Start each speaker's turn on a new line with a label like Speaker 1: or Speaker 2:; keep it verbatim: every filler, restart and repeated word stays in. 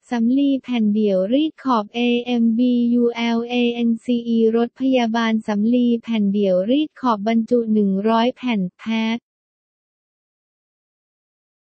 Speaker 1: สำลีแผ่นเดี่ยวรีดขอบ เอ เอ็ม บี ยู แอล เอ เอ็น ซี อี รถพยาบาลสำลีแผ่นเดี่ยวรีดขอบบรรจุหนึ่งร้อยแผ่นแพ็ค